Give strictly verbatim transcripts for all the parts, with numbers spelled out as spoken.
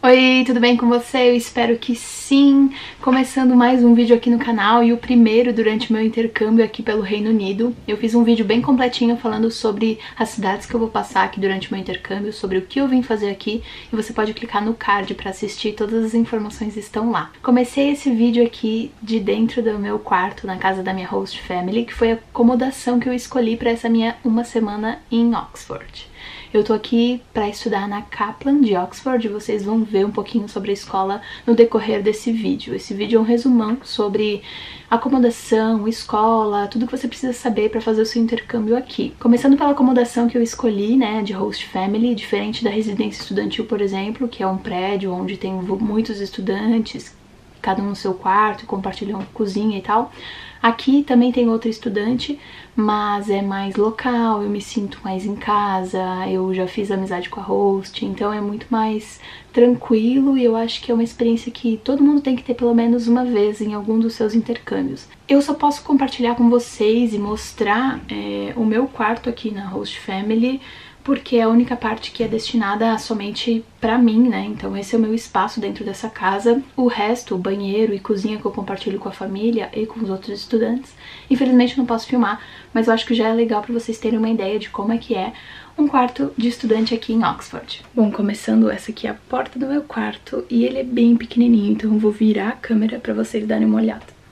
Oi, tudo bem com você? Eu espero que sim! Começando mais um vídeo aqui no canal e o primeiro durante o meu intercâmbio aqui pelo Reino Unido. Eu fiz um vídeo bem completinho falando sobre as cidades que eu vou passar aqui durante o meu intercâmbio, sobre o que eu vim fazer aqui, e você pode clicar no card para assistir, todas as informações estão lá. Comecei esse vídeo aqui de dentro do meu quarto, na casa da minha host family, que foi a acomodação que eu escolhi para essa minha uma semana em Oxford. Eu tô aqui para estudar na Kaplan de Oxford e vocês vão ver um pouquinho sobre a escola no decorrer desse vídeo. Esse vídeo é um resumão sobre acomodação, escola, tudo que você precisa saber para fazer o seu intercâmbio aqui. Começando pela acomodação que eu escolhi, né, de host family, diferente da residência estudantil, por exemplo, que é um prédio onde tem muitos estudantes, cada um no seu quarto, compartilham cozinha e tal. Aqui também tem outro estudante, mas é mais local, eu me sinto mais em casa, eu já fiz amizade com a host, então é muito mais tranquilo e eu acho que é uma experiência que todo mundo tem que ter pelo menos uma vez em algum dos seus intercâmbios. Eu só posso compartilhar com vocês e mostrar é, o meu quarto aqui na host family, porque é a única parte que é destinada somente pra mim, né? Então esse é o meu espaço dentro dessa casa. O resto, o banheiro e cozinha que eu compartilho com a família e com os outros estudantes, infelizmente eu não posso filmar, mas eu acho que já é legal pra vocês terem uma ideia de como é que é um quarto de estudante aqui em Oxford. Bom, começando, essa aqui é a porta do meu quarto e ele é bem pequenininho, então eu vou virar a câmera pra vocês darem uma olhada.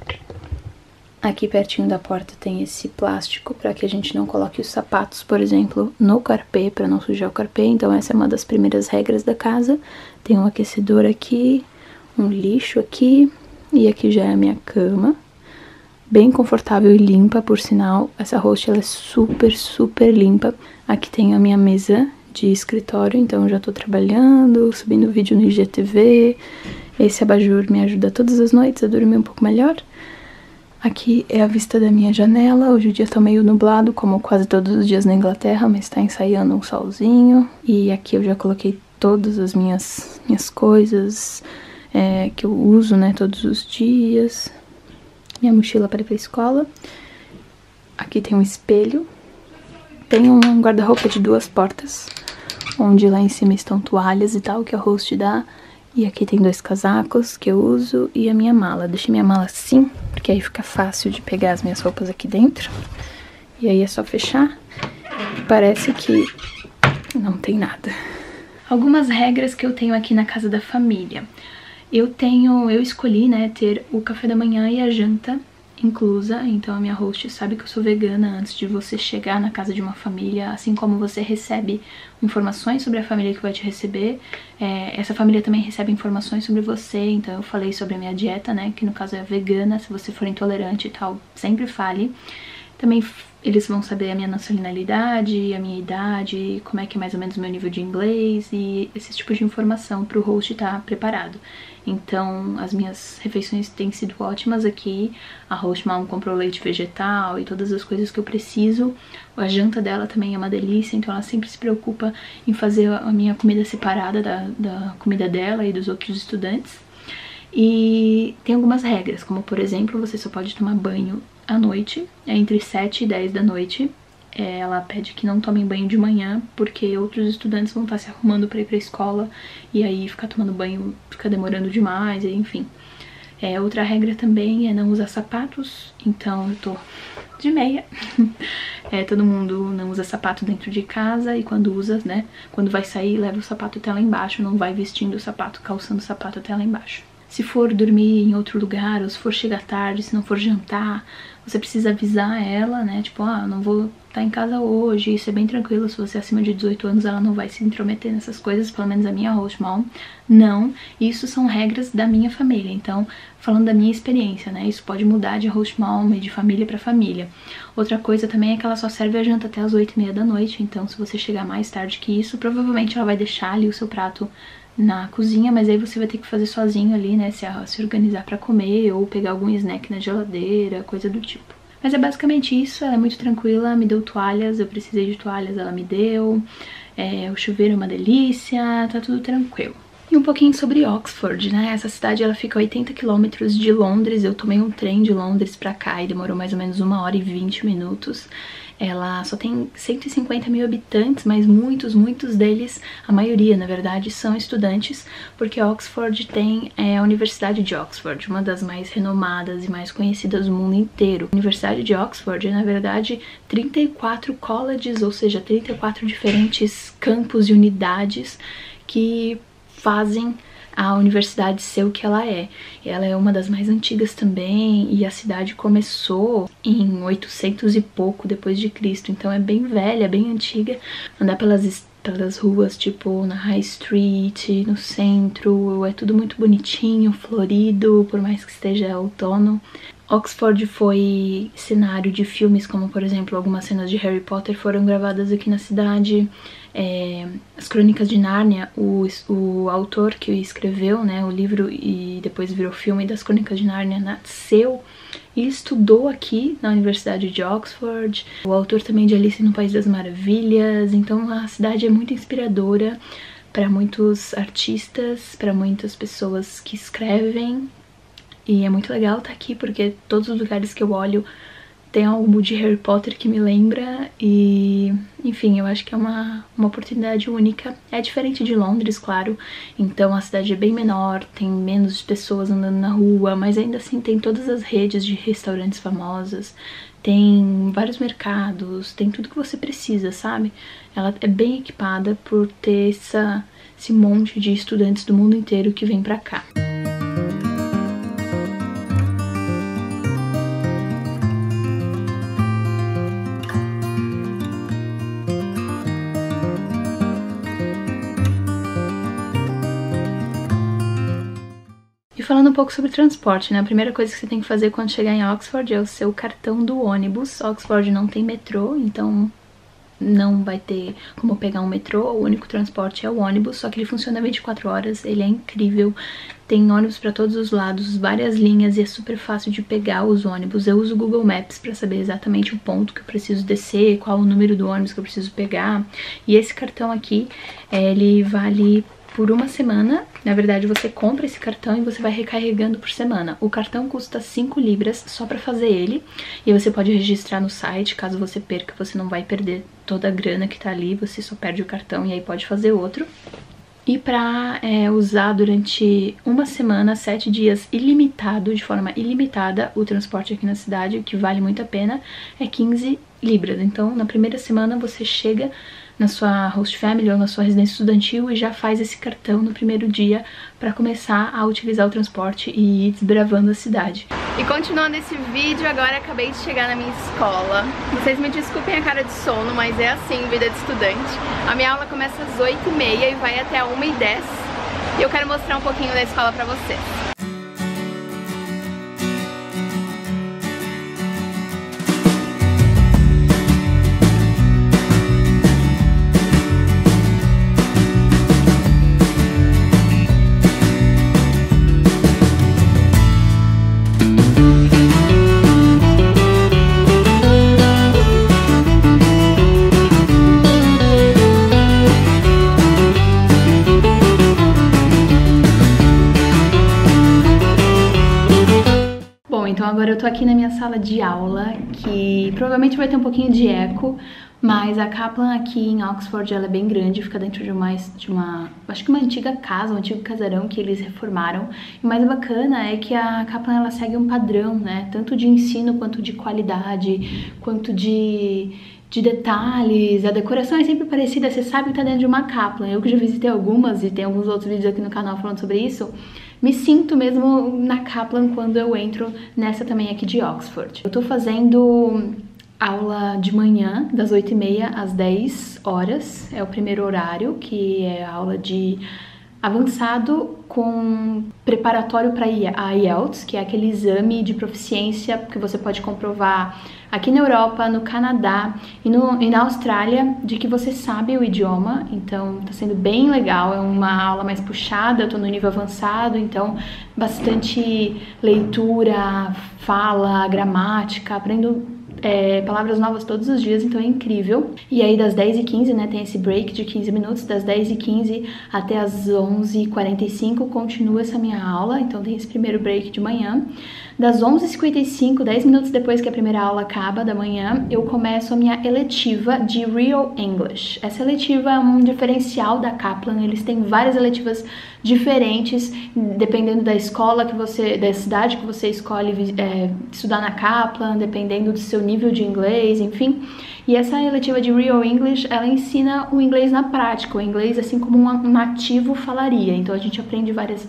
Aqui pertinho da porta tem esse plástico para que a gente não coloque os sapatos, por exemplo, no carpê, para não sujar o carpê. Então essa é uma das primeiras regras da casa. Tem um aquecedor aqui, um lixo aqui, e aqui já é a minha cama. Bem confortável e limpa, por sinal. Essa host ela é super, super limpa. Aqui tem a minha mesa de escritório, então eu já tô trabalhando, subindo vídeo no I G T V. Esse abajur me ajuda todas as noites a dormir um pouco melhor. Aqui é a vista da minha janela. Hoje o dia tá meio nublado, como quase todos os dias na Inglaterra, mas tá ensaiando um solzinho. E aqui eu já coloquei todas as minhas, minhas coisas é, que eu uso, né, todos os dias. Minha mochila para ir pra escola. Aqui tem um espelho. Tem um guarda-roupa de duas portas, onde lá em cima estão toalhas e tal, que a host dá. E aqui tem dois casacos que eu uso e a minha mala. Deixei minha mala assim, porque aí fica fácil de pegar as minhas roupas aqui dentro. E aí é só fechar. Parece que não tem nada. Algumas regras que eu tenho aqui na casa da família. Eu tenho, eu escolhi, né, ter o café da manhã e a janta inclusa, então a minha host sabe que eu sou vegana antes de você chegar na casa de uma família, assim como você recebe informações sobre a família que vai te receber, é, essa família também recebe informações sobre você, então eu falei sobre a minha dieta, né, que no caso é vegana, se você for intolerante e tal, sempre fale. Também eles vão saber a minha nacionalidade, a minha idade, como é que é mais ou menos o meu nível de inglês e esse tipo de informação para o host estar preparado. Então as minhas refeições têm sido ótimas aqui, a host mom comprou leite vegetal e todas as coisas que eu preciso. A janta dela também é uma delícia, então ela sempre se preocupa em fazer a minha comida separada da, da comida dela e dos outros estudantes. E tem algumas regras, como por exemplo, você só pode tomar banho à noite, é entre sete e dez da noite. É, ela pede que não tomem banho de manhã, porque outros estudantes vão estar se arrumando para ir pra escola, e aí ficar tomando banho fica demorando demais, enfim. É, outra regra também é não usar sapatos, então eu tô de meia. É, todo mundo não usa sapato dentro de casa, e quando usa, né, quando vai sair, leva o sapato até lá embaixo, não vai vestindo o sapato, calçando o sapato até lá embaixo. Se for dormir em outro lugar, ou se for chegar tarde, se não for jantar, você precisa avisar ela, né? Tipo, ah, não vou estar em casa hoje, isso é bem tranquilo. Se você é acima de dezoito anos, ela não vai se intrometer nessas coisas, pelo menos a minha host mom, não. Isso são regras da minha família, então, falando da minha experiência, né? Isso pode mudar de host mom e de família pra família. Outra coisa também é que ela só serve a janta até as oito e meia da noite, então se você chegar mais tarde que isso, provavelmente ela vai deixar ali o seu prato na cozinha, mas aí você vai ter que fazer sozinho ali, né, se, se organizar pra comer ou pegar algum snack na geladeira, coisa do tipo. Mas é basicamente isso, ela é muito tranquila, me deu toalhas, eu precisei de toalhas, ela me deu, é, o chuveiro é uma delícia, tá tudo tranquilo. E um pouquinho sobre Oxford, né, essa cidade ela fica a oitenta quilômetros de Londres, eu tomei um trem de Londres pra cá e demorou mais ou menos uma hora e vinte minutos. Ela só tem cento e cinquenta mil habitantes, mas muitos, muitos deles, a maioria, na verdade, são estudantes, porque Oxford tem é, a Universidade de Oxford, uma das mais renomadas e mais conhecidas do mundo inteiro. A Universidade de Oxford é, na verdade, trinta e quatro colleges, ou seja, trinta e quatro diferentes campos e unidades que fazem a universidade ser o que ela é. Ela é uma das mais antigas também, e a cidade começou em oitocentos e pouco depois de Cristo, então é bem velha, bem antiga. Andar pelas, pelas ruas, tipo na High Street, no centro, é tudo muito bonitinho, florido, por mais que esteja outono. Oxford foi cenário de filmes, como por exemplo algumas cenas de Harry Potter foram gravadas aqui na cidade. É, as Crônicas de Nárnia, o, o autor que escreveu, né, o livro e depois virou filme das Crônicas de Nárnia, nasceu e estudou aqui na Universidade de Oxford. O autor também de Alice no País das Maravilhas, então a cidade é muito inspiradora para muitos artistas, para muitas pessoas que escrevem. E é muito legal estar aqui, porque todos os lugares que eu olho tem algo de Harry Potter que me lembra. E, enfim, eu acho que é uma, uma oportunidade única. É diferente de Londres, claro, então a cidade é bem menor, tem menos pessoas andando na rua, mas ainda assim tem todas as redes de restaurantes famosas, tem vários mercados, tem tudo que você precisa, sabe? Ela é bem equipada por ter essa, esse monte de estudantes do mundo inteiro que vem pra cá. E falando um pouco sobre transporte, né? A primeira coisa que você tem que fazer quando chegar em Oxford é o seu cartão do ônibus. Oxford não tem metrô, então não vai ter como pegar um metrô. O único transporte é o ônibus, só que ele funciona vinte e quatro horas, ele é incrível. Tem ônibus para todos os lados, várias linhas, e é super fácil de pegar os ônibus. Eu uso o Google Maps para saber exatamente o ponto que eu preciso descer, qual o número do ônibus que eu preciso pegar. E esse cartão aqui, ele vale por uma semana. Na verdade, você compra esse cartão e você vai recarregando por semana. O cartão custa cinco libras só pra fazer ele, e você pode registrar no site. Caso você perca, você não vai perder toda a grana que tá ali, você só perde o cartão e aí pode fazer outro. E pra é, usar durante uma semana, sete dias, ilimitado, de forma ilimitada, o transporte aqui na cidade, o que vale muito a pena, é quinze libras. Então, na primeira semana você chega na sua host family ou na sua residência estudantil e já faz esse cartão no primeiro dia para começar a utilizar o transporte e ir desbravando a cidade. E continuando esse vídeo, agora acabei de chegar na minha escola. Vocês me desculpem a cara de sono, mas é assim, vida de estudante. A minha aula começa às oito e meia e vai até uma e dez. E eu quero mostrar um pouquinho da escola pra vocês. Então agora eu tô aqui na minha sala de aula, que provavelmente vai ter um pouquinho de eco, mas a Kaplan aqui em Oxford, ela é bem grande, fica dentro de uma, de uma, acho que uma antiga casa, um antigo casarão que eles reformaram. E o mais bacana é que a Kaplan, ela segue um padrão, né, tanto de ensino quanto de qualidade, quanto de... de detalhes. A decoração é sempre parecida, você sabe que tá dentro de uma Kaplan. Eu que já visitei algumas e tem alguns outros vídeos aqui no canal falando sobre isso, me sinto mesmo na Kaplan quando eu entro nessa também aqui de Oxford. Eu tô fazendo aula de manhã, das oito e meia às dez horas, é o primeiro horário, que é a aula de avançado com preparatório para a I E L T S, que é aquele exame de proficiência que você pode comprovar aqui na Europa, no Canadá e, no, e na Austrália, de que você sabe o idioma. Então tá sendo bem legal, é uma aula mais puxada, eu tô no nível avançado, então bastante leitura, fala, gramática, aprendo é, palavras novas todos os dias, então é incrível. E aí das dez e quinze, né, tem esse break de quinze minutos, das dez e quinze até as onze e quarenta e cinco continua essa minha aula, então tem esse primeiro break de manhã. Das onze e cinquenta e cinco, dez minutos depois que a primeira aula acaba da manhã, eu começo a minha eletiva de Real English. Essa eletiva é um diferencial da Kaplan, eles têm várias eletivas diferentes, dependendo da escola que você, da cidade que você escolhe é, estudar na Kaplan, dependendo do seu nível de inglês, enfim. E essa eletiva de Real English, ela ensina o inglês na prática, o inglês assim como um nativo falaria. Então a gente aprende várias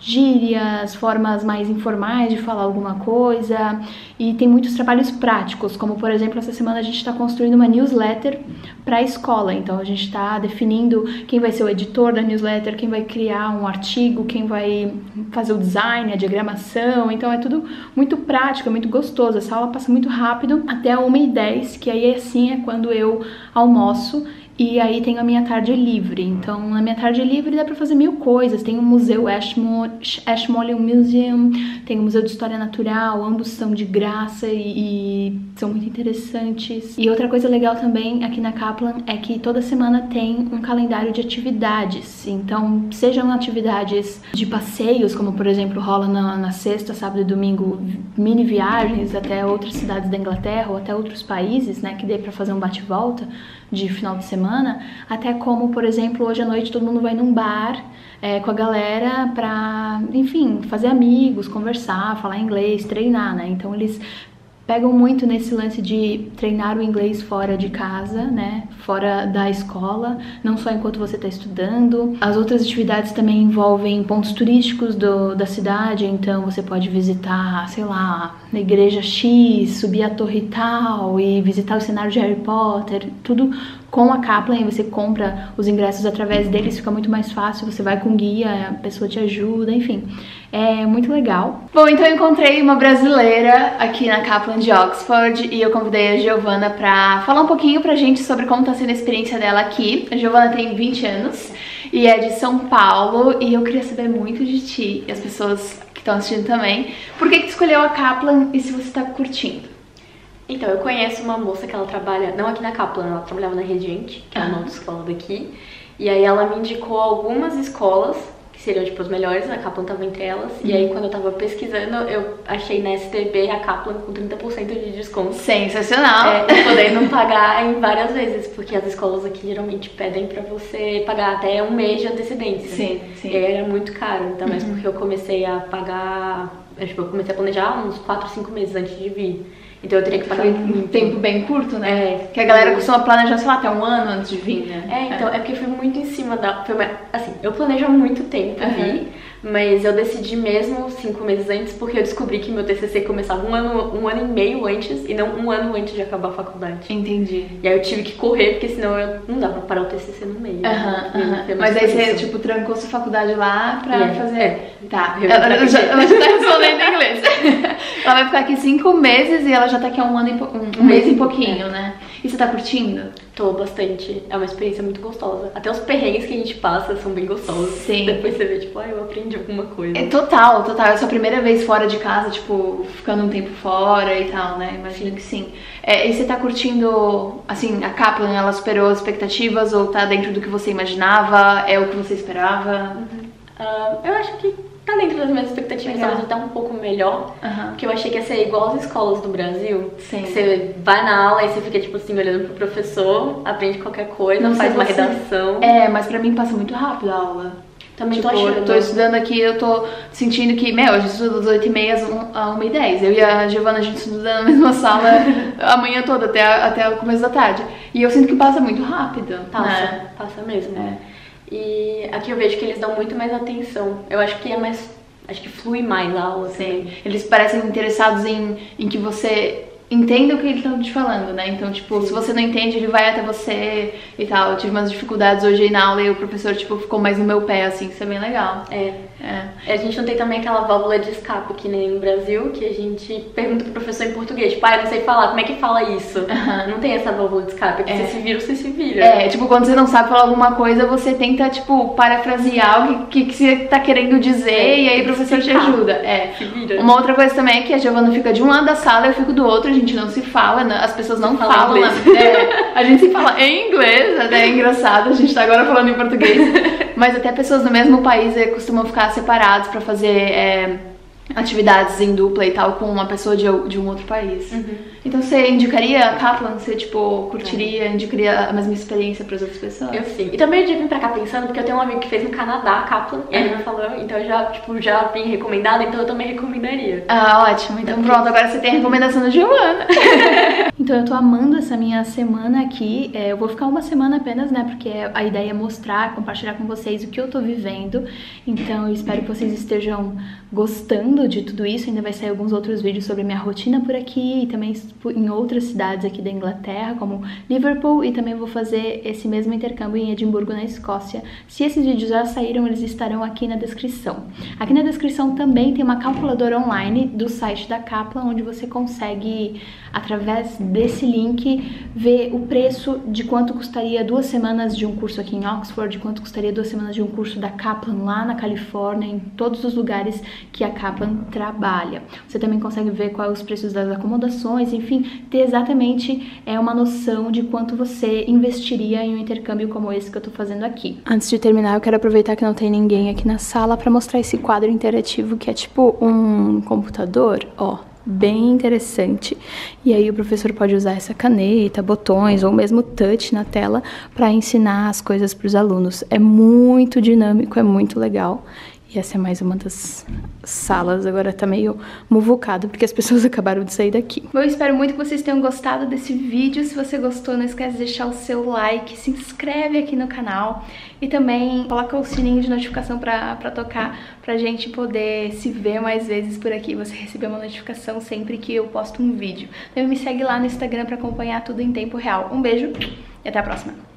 gírias, formas mais informais de falar alguma coisa, e tem muitos trabalhos práticos, como por exemplo, essa semana a gente está construindo uma newsletter para a escola, então a gente está definindo quem vai ser o editor da newsletter, quem vai criar um artigo, quem vai fazer o design, a diagramação, então é tudo muito prático, é muito gostoso, essa aula passa muito rápido, até uma e dez, que aí assim é quando eu almoço. E aí tenho a minha tarde livre, então na minha tarde livre dá pra fazer mil coisas, tem o Museu Ashmolean Museum, tem o Museu de História Natural, ambos são de graça e, e são muito interessantes. E outra coisa legal também aqui na Kaplan é que toda semana tem um calendário de atividades, então sejam atividades de passeios, como por exemplo rola na, na sexta, sábado e domingo, mini viagens até outras cidades da Inglaterra ou até outros países, né, que dê pra fazer um bate-volta de final de semana, até como, por exemplo, hoje à noite todo mundo vai num bar é, com a galera pra, enfim, fazer amigos, conversar, falar inglês, treinar, né? Então eles pegam muito nesse lance de treinar o inglês fora de casa, né? Fora da escola, não só enquanto você está estudando. As outras atividades também envolvem pontos turísticos do, da cidade, então você pode visitar, sei lá, a igreja X, subir a torre tal e visitar o cenário de Harry Potter, tudo com a Kaplan, e você compra os ingressos através deles, fica muito mais fácil, você vai com guia, a pessoa te ajuda, enfim, é muito legal. Bom, então eu encontrei uma brasileira aqui na Kaplan de Oxford e eu convidei a Giovana pra falar um pouquinho pra gente sobre como tá sendo a experiência dela aqui. A Giovana tem vinte anos e é de São Paulo e eu queria saber muito de ti e as pessoas que estão assistindo também, por que que tu escolheu a Kaplan e se você tá curtindo? Então, eu conheço uma moça que ela trabalha, não aqui na Kaplan, ela trabalhava na Regente, que é uma outra escola daqui. E aí ela me indicou algumas escolas, que seriam tipo as melhores, a Kaplan tava entre elas. Uhum. E aí quando eu tava pesquisando, eu achei na S T B a Kaplan com trinta por cento de desconto. Sensacional! É, e podendo pagar em várias vezes, porque as escolas aqui geralmente pedem pra você pagar até um mês de antecedência. Sim, sim. E aí era muito caro, então uhum. mesmo porque eu comecei a pagar, eu, tipo, eu comecei a planejar uns quatro, cinco meses antes de vir. Então eu teria que pagar Foi muito. um tempo bem curto, né? É, que a galera costuma planejar, sei lá, até um ano antes de vir, né? É, então, é, é porque foi muito em cima da... Foi, assim, eu planejo há muito tempo uhum. vir, mas eu decidi mesmo cinco meses antes, porque eu descobri que meu T C C começava um ano, um ano e meio antes, e não um ano antes de acabar a faculdade. Entendi. E aí eu tive que correr, porque senão eu, não dá pra parar o T C C no meio. Aham, uhum, né? uhum. Mas aí você, tipo, trancou sua faculdade lá pra yeah. fazer... É. Tá, ela, ela, já, ela já tá respondendo em inglês. Ela vai ficar aqui cinco meses e ela já tá aqui há um ano e um, um mês e pouquinho, é. né? E você tá curtindo? Tô bastante. É uma experiência muito gostosa. Até os perrengues que a gente passa são bem gostosos. Sim. Depois você vê, tipo, ah, eu aprendi alguma coisa. É total, total. É a sua primeira vez fora de casa, tipo, ficando um tempo fora e tal, né? Imagino sim. que sim. É, e você tá curtindo, assim, a Kaplan, ela superou as expectativas ou tá dentro do que você imaginava? É o que você esperava? Uhum. Uh, eu acho que tá dentro das minhas expectativas, talvez até um pouco melhor, uhum. porque eu achei que ia ser igual às escolas do Brasil. Sim. Que você vai na aula e você fica, tipo assim, olhando pro professor, aprende qualquer coisa, não faz uma você... redação. É, mas pra mim passa muito rápido a aula. Também tipo, tô achando. Eu tô estudando aqui, eu tô sentindo que, meu, a gente estuda das oito e meia a uma e dez. Eu e a Giovana, a gente estuda na mesma sala a manhã toda, até, a, até o começo da tarde. E eu sinto que passa muito rápido. Passa, né? passa mesmo. É. E aqui eu vejo que eles dão muito mais atenção. Eu acho que é mais... Acho que flui mais a aula. Sim. Eles parecem interessados em, em que você entenda o que eles estão te falando, né? Então, tipo, sim. se você não entende, ele vai até você e tal. Eu tive umas dificuldades hoje aí na aula e o professor, tipo, ficou mais no meu pé, assim, isso é bem legal. É. é. A gente não tem também aquela válvula de escape que nem no Brasil, que a gente pergunta pro professor em português, tipo, ah, eu não sei falar, como é que fala isso? Uh-huh. Não tem essa válvula de escape, é que é. você se vira, você se vira. É, tipo, quando você não sabe falar alguma coisa, você tenta, tipo, parafrasear o que, que você tá querendo dizer é, e aí o professor te ajuda. É. Se vira. Uma outra coisa também é que a Giovana fica de um lado da sala e eu fico do outro, a gente gente não se fala, né? As pessoas não Fala falam. inglês. Na, é, a gente se fala em inglês, até é engraçado, a gente tá agora falando em português. Mas até pessoas do mesmo país é, costumam ficar separados pra fazer é, atividades em dupla e tal com uma pessoa de, de um outro país. Uhum. Então você indicaria a Kaplan? Você, tipo, curtiria, indicaria a mesma experiência para as outras pessoas? Eu sim. E também eu já vim pra cá pensando, porque eu tenho um amigo que fez no Canadá, a Kaplan, e ele me falou, então eu já, tipo, já vim recomendada, então eu também recomendaria. Ah, ótimo. Então pronto, agora você tem a recomendação da Giovana. Então eu tô amando essa minha semana aqui. É, eu vou ficar uma semana apenas, né? Porque a ideia é mostrar, compartilhar com vocês o que eu tô vivendo. Então eu espero que vocês estejam gostando de tudo isso. Ainda vai sair alguns outros vídeos sobre minha rotina por aqui e também em outras cidades aqui da Inglaterra, como Liverpool, e também vou fazer esse mesmo intercâmbio em Edimburgo, na Escócia. Se esses vídeos já saíram, eles estarão aqui na descrição. Aqui na descrição também tem uma calculadora online do site da Kaplan, onde você consegue, através desse link, ver o preço de quanto custaria duas semanas de um curso aqui em Oxford, de quanto custaria duas semanas de um curso da Kaplan lá na Califórnia, em todos os lugares que a Kaplan trabalha. Você também consegue ver quais os preços das acomodações, enfim, ter exatamente é, uma noção de quanto você investiria em um intercâmbio como esse que eu tô fazendo aqui. Antes de terminar, eu quero aproveitar que não tem ninguém aqui na sala para mostrar esse quadro interativo que é tipo um computador, ó. Bem interessante. E aí o professor pode usar essa caneta, botões ou mesmo touch na tela para ensinar as coisas para os alunos. É muito dinâmico, é muito legal. E essa é mais uma das salas, agora tá meio muvucado porque as pessoas acabaram de sair daqui. Bom, eu espero muito que vocês tenham gostado desse vídeo. Se você gostou, não esquece de deixar o seu like, se inscreve aqui no canal e também coloca o sininho de notificação pra, pra tocar, pra gente poder se ver mais vezes por aqui, você receber uma notificação sempre que eu posto um vídeo. Também me segue lá no Instagram pra acompanhar tudo em tempo real. Um beijo e até a próxima!